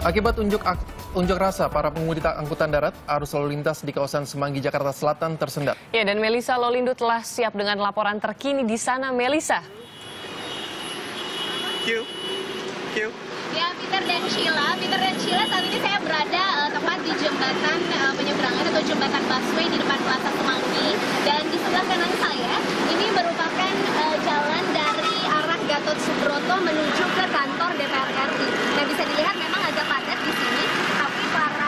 Akibat unjuk rasa para pengemudi angkutan darat, arus lalu lintas di kawasan Semanggi, Jakarta Selatan tersendat. Ya, dan Melisa Lolindo telah siap dengan laporan terkini di sana. Melisa. Ya, Peter dan Sheila, saat ini saya berada tepat di jembatan penyeberangan atau jembatan busway di depan Plaza Semanggi. Dan di sebelah kanan saya, ini merupakan jalan dari arah Gatot Subroto menuju ke kantor DPR RI. Nah, bisa dilihat memang agak padat di sini, tapi para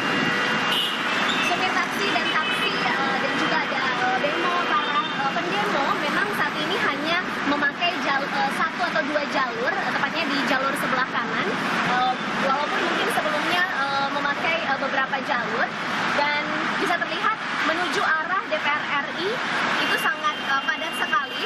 supir taksi dan dan juga ada demo, para pendemo memang saat ini hanya memakai satu atau dua jalur, tepatnya di jalur sebelah kanan, walaupun mungkin sebelumnya memakai beberapa jalur, dan bisa terlihat menuju arah DPR RI itu sangat padat sekali.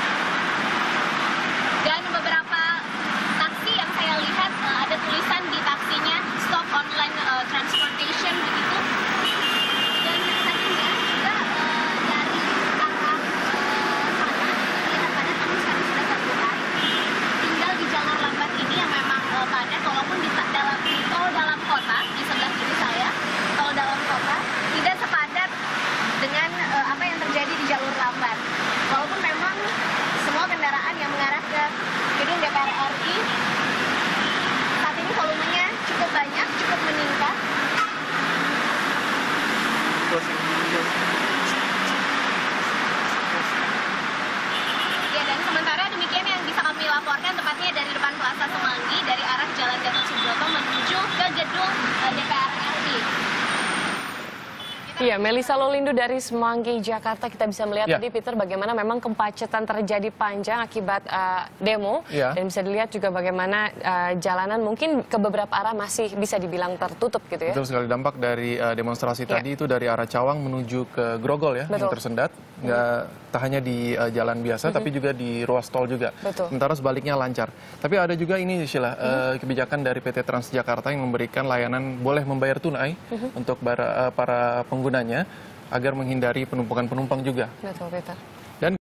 Dan beberapa taksi yang saya lihat ada tulisan di taksinya stop online transportation begitu. Dan tadinya juga dari arah sana terlihat padat, namun sekarang sudah terkurai. Tinggal di jalur lambat ini yang memang padat, walaupun di tol dalam kota di sebelah kiri saya, tol dalam kota tidak sepadat dengan apa yang terjadi di jalur lambat. Walaupun memang semua kendaraan yang mengarah ke gedung DPR RI saat ini volumenya cukup banyak, cukup meningkat. Ya, dan sementara demikian yang bisa kami laporkan tepatnya dari depan Plaza Semanggi dari arah Jalan Gatot Subroto menuju ke gedung DPR RI. Iya, Melisa Lolindo dari Semanggi, Jakarta. Kita bisa melihat tadi, Peter, bagaimana memang kemacetan terjadi panjang akibat demo. Dan bisa dilihat juga bagaimana jalanan mungkin ke beberapa arah masih bisa dibilang tertutup gitu ya. Betul sekali, dampak dari demonstrasi tadi itu dari arah Cawang menuju ke Grogol ya, yang tersendat. Tak hanya di jalan biasa, tapi juga di ruas tol juga. Sementara sebaliknya lancar. Tapi ada juga ini, Sheila, kebijakan dari PT Transjakarta yang memberikan layanan boleh membayar tunai untuk para penggunanya agar menghindari penumpukan penumpang juga. Betul, Peter.